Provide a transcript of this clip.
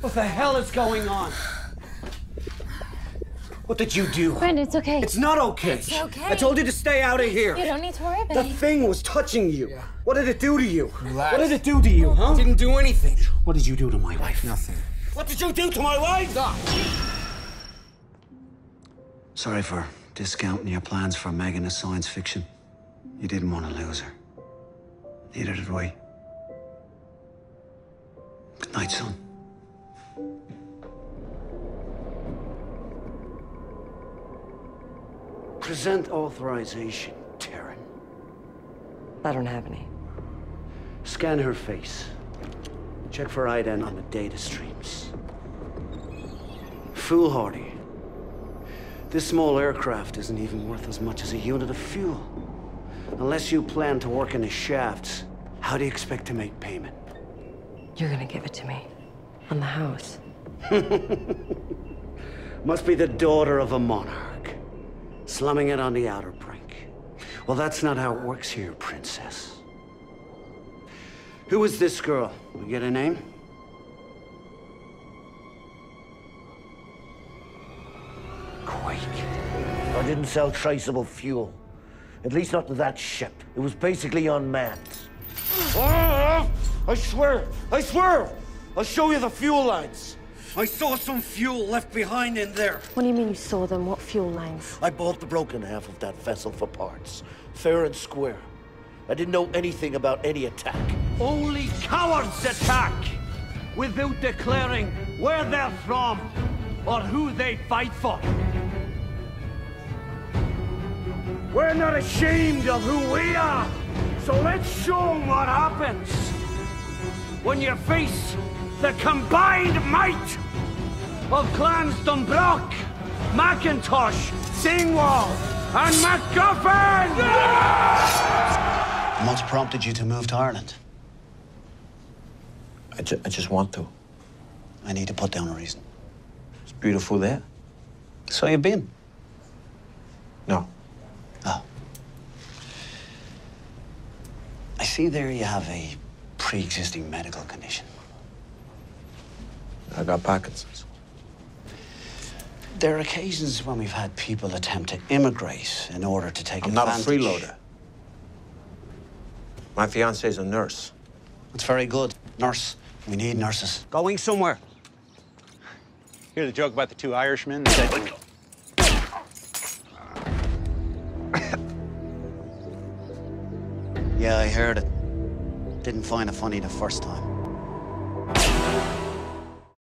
What the hell is going on? What did you do? Brendan, it's okay. It's not okay. It's okay. I told you to stay out of here. You don't need to worry about The it. thing was touching you. Yeah. What did it do to you? Relax. What did it do to you, huh? Didn't do anything. What did you do to my wife? Nothing. What did you do to my wife? Stop. Sorry for discounting your plans for Megan as science fiction. You didn't want to lose her. Neither did we. Good night, son. Present authorization, Taryn. I don't have any. Scan her face. Check for ident on the data streams. Foolhardy. This small aircraft isn't even worth as much as a unit of fuel. Unless you plan to work in the shafts, how do you expect to make payment? You're gonna give it to me. On the house. Must be the daughter of a monarch. Slumming it on the outer brink. Well, that's not how it works here, princess. Who is this girl? We get a name? Quake. I didn't sell traceable fuel. At least not to that ship. It was basically unmanned. I swear! I'll show you the fuel lines. I saw some fuel left behind in there. What do you mean you saw them? What fuel lines? I bought the broken half of that vessel for parts. Fair and square. I didn't know anything about any attack. Only cowards attack without declaring where they're from or who they fight for. We're not ashamed of who we are, so let's show them what happens when you face the combined might of clans Dunbroch, Macintosh, Singwall, and MacGuffin! And what's prompted you to move to Ireland? I just want to. I need to put down a reason. It's beautiful there. So you've been? No. Oh. I see there you have a pre-existing medical condition. I got Parkinson's. There are occasions when we've had people attempt to immigrate in order to take I'm not a advantage. freeloader. My fiance's a nurse. That's very good. Nurse. We need nurses. Going somewhere. Hear the joke about the two Irishmen? Yeah, I heard it. Didn't find it funny the first time.